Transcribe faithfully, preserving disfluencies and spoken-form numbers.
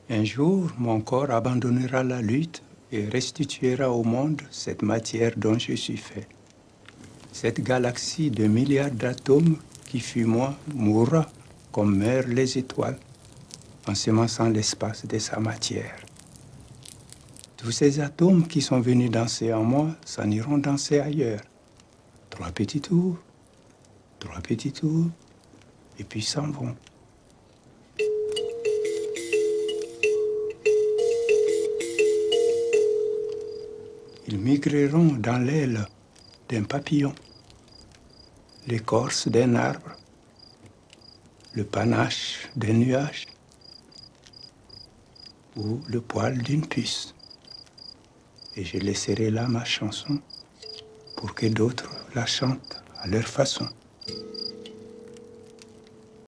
Un jour, mon corps abandonnera la lutte et restituera au monde cette matière dont je suis fait. Cette galaxie de milliards d'atomes qui fut moi mourra comme meurent les étoiles, ensemençant l'espace de sa matière. Tous ces atomes qui sont venus danser en moi s'en iront danser ailleurs. Trois petits tours, trois petits tours, et puis s'en vont. Ils migreront dans l'aile d'un papillon, l'écorce d'un arbre, le panache d'un nuage ou le poil d'une puce. Et je laisserai là ma chanson pour que d'autres la chantent à leur façon.